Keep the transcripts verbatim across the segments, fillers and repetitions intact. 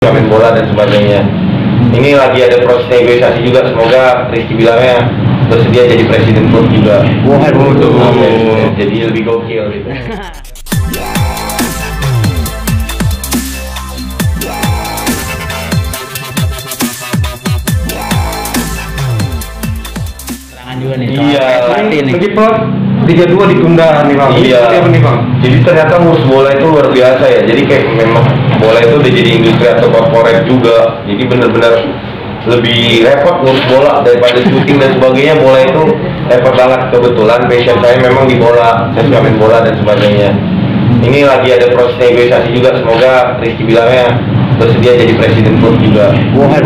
main bola dan sebagainya. Ini lagi ada proses negosiasi juga, semoga Rizky Bilarnya bersedia jadi presiden klub juga. Waduh, jadi lebih gokil gitu. Serangan juga nih. Iya. lagi Pak, tiga dua ditunda nih Bang. Iya. Apa nih Bang? Jadi ternyata ngurus bola itu luar biasa ya. Jadi kayak memang bola itu udah jadi industri atau korporat juga. Jadi benar-benar lebih repot ngurus bola daripada syuting dan sebagainya. Bola itu repot banget. Kebetulan passion saya memang di bola, saya suka main bola dan sebagainya. Ini lagi ada proses negosiasi juga, semoga Rizky Bilarnya bersedia jadi presiden klub juga.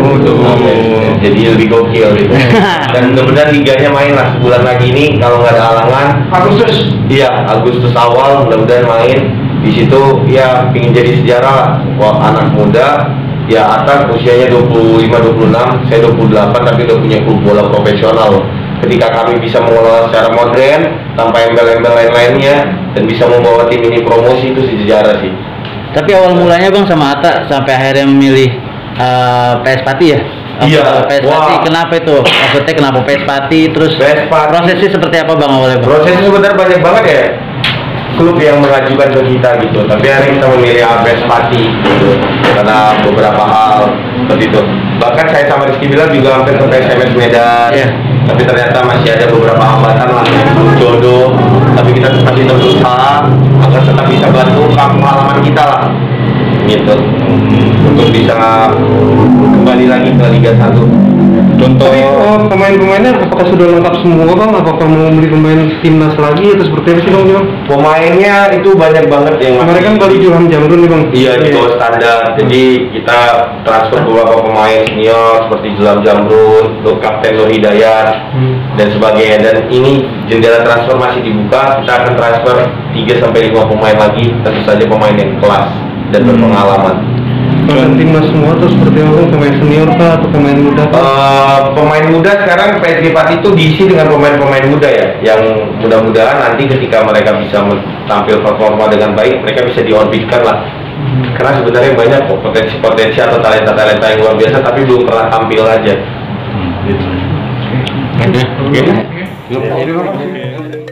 Waduh. Jadi lebih gokil gitu. Dan mudah-mudahan liganya main lah sebulan lagi ini kalau nggak ada halangan. Agustus. Iya, Agustus awal mudah-mudahan main. Di situ ya pingin jadi sejarah lah. Wah, anak muda ya atas usianya dua puluh lima dua puluh enam, saya dua puluh delapan tapi udah punya klub bola profesional. Ketika kami bisa mengelola secara modern tanpa embel-embel lain-lainnya dan bisa membawa tim ini promosi, itu sejarah sih. Tapi awal mulanya Bang sama Atta sampai akhirnya memilih uh, P S Pati ya? Iya. P S Pati, Wah. kenapa itu? Maksudnya kenapa P S Pati? Terus P S Pati. prosesnya seperti apa Bang awalnya Bang? Prosesnya sebenarnya banyak banget ya klub yang mengajukan ke kita gitu, tapi hari kita memilih P S Pati gitu karena beberapa hal seperti itu. Bahkan saya sama Rizky Bilar juga hampir ke P S M S Medan, Iya. tapi ternyata masih ada beberapa hambatan lah, belum jodoh. Tapi kita tetap bisa berusaha agar tetap bisa bantu kampung halaman kita lah, gitu, untuk bisa kembali lagi ke Liga satu. Contoh oh, pemain-pemainnya apakah sudah lengkap semua Bang? Apakah mau beli pemain timnas lagi atau seperti apa sih Bang? Bang? Pemainnya itu banyak banget yang Kemarin kan Bali Ilham Jamrun nih Bang. Iya, di bawah standar. Jadi kita transfer beberapa pemain senior seperti Ilham Jamrun, untuk Kapten Nur Hidayat Hmm. dan sebagainya. Dan ini jendela transfer masih dibuka. Kita akan transfer tiga sampai lima pemain lagi, tentu saja pemain yang kelas dan berpengalaman. Pemain timnas semua atau seperti apa Bang? Pemain senior kah atau pemain muda kah? Uh, pemain muda sekarang P S G Pati itu diisi dengan pemain-pemain muda ya, yang mudah-mudahan nanti ketika mereka bisa tampil performa dengan baik, mereka bisa diorbitkan lah. Hmm. Karena sebenarnya banyak kok potensi-potensi atau talenta-talenta yang luar biasa tapi belum pernah tampil aja. Hmm. Gitu. Oke. Oke. Terima kasih.